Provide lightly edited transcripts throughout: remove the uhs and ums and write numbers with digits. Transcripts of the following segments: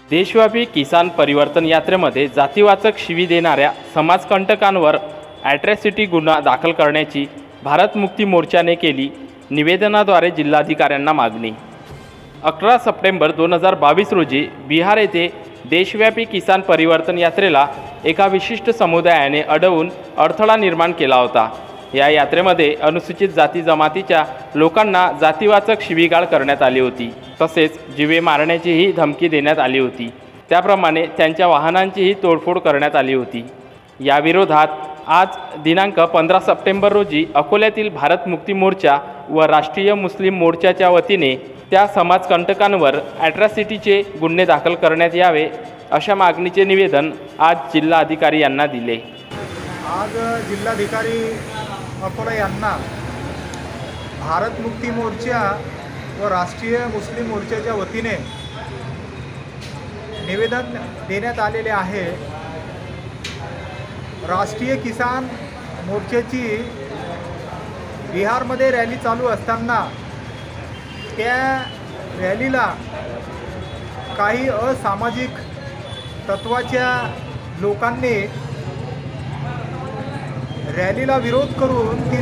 देशव्यापी किसान परिवर्तन यात्रेमध्ये जातीवाचक शिवी देणाऱ्या समाजकंटकांवर ॲट्रॉसिटी गुन्हा दाखल करण्याची भारत मुक्ती मोर्चाने केली निवेदनाद्वारे जिल्हाधिकाऱ्यांना मागणी। 11 सप्टेंबर 2022 रोजी बिहार येथे देशव्यापी किसान परिवर्तन यात्रेला एका विशिष्ट समुदायाने अडवून अडथळा निर्माण केला होता। या यात्रेमध्ये अनुसूचित जाती जमातीच्या लोकांना जातीवाचक शिवीगाळ करण्यात आली होती, तसेच जीवे मारण्याचीही धमकी देण्यात आली होती। त्याप्रमाणे त्यांच्या वाहनांचीही तोडफोड करण्यात आली होती। या विरोधात आज दिनांक 15 सप्टेंबर रोजी अकोल्यातील भारत मुक्ती मोर्चा व राष्ट्रीय मुस्लिम मोर्चाच्या वतीने त्या समाजकंटकांवर ॲट्रॉसिटीचे गुन्हे दाखल करण्यात यावे अशा मागणीचे निवेदन आज जिल्हाधिकारी यांना दिले। आज जिल्हाधिकारी अकोला यांना भारत मुक्ती मोर्चा व राष्ट्रीय मुस्लिम मोर्चाच्या वतीने निवेदन देण्यात आलेले आहे। राष्ट्रीय किसान मोर्चाची बिहारमध्ये रॅली चालू असताना त्या रॅलीला काही असामाजिक तत्वाच्या लोकांनी रॅलीला विरोध करून ती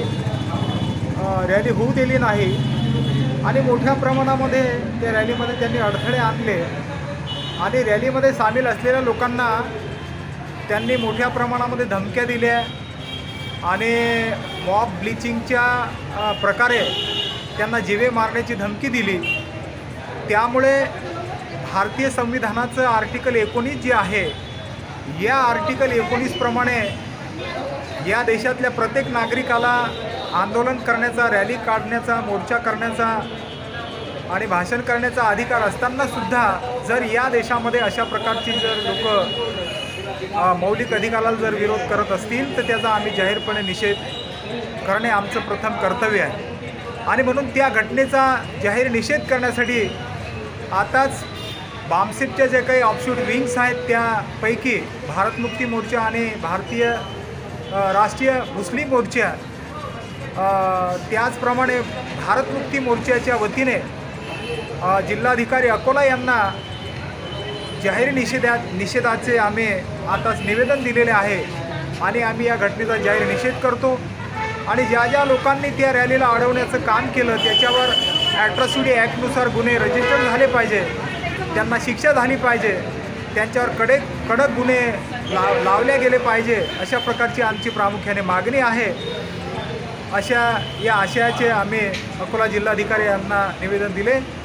रॅली होऊ दिली नाही आणि मोठ्या प्रमाणामध्ये त्या रॅलीमध्ये त्यांनी अडथळे आणले आणि रॅलीमध्ये सामील असलेल्या लोकांना त्यांनी मोठ्या प्रमाणामध्ये धमक्या दिल्या आणि मॉब ब्लिचिंगच्या प्रकारे त्यांना जीवे मारण्याची धमकी दिली। त्यामुळे भारतीय संविधानाचं आर्टिकल 19 जे आहे, या आर्टिकल 19 प्रमाणे या देशातल्या प्रत्येक नागरिकाला आंदोलन करण्याचा, रॅली काढण्याचा, मोर्चा करण्याचा आणि भाषण करण्याचा अधिकार असताना सुद्धा जर या देशामध्ये अशा प्रकारची जर लोक मौलिक अधिकाराला जर विरोध करत असतील तर त्याचा आम्ही जाहीरपणे निषेध करणे आमचं प्रथम कर्तव्य आहे। आणि म्हणून त्या घटनेचा जाहीर निषेध करण्यासाठी आताच बामसेपच्या जे काही ऑफशूट विंग्स आहेत त्यापैकी भारत मुक्ती मोर्चा आणि राष्ट्रीय मुस्लिम मोर्चा त्याचप्रमाणे भारत मुक्ती मोर्चाच्या वतीने जिल्हाधिकारी अकोला यांना जाहीर निषेधाचे आम्ही आताच निवेदन दिलेले आहे आणि आम्ही या घटनेचा जाहीर निषेध करतो। आणि ज्या ज्या लोकांनी त्या रॅलीला अडवण्याचं काम केलं त्याच्यावर ॲट्रॉसिटी ॲक्टनुसार गुन्हे रजिस्टर झाले पाहिजे, त्यांना शिक्षा झाली पाहिजे, त्यांच्यावर कडक गुन्हे लावले गेले पाहिजे, अशा प्रकारची आमची प्रामुख्याने मागणी आहे। या आशयाचे आम्ही अकोला जिल्हाधिकारी यांना निवेदन दिले।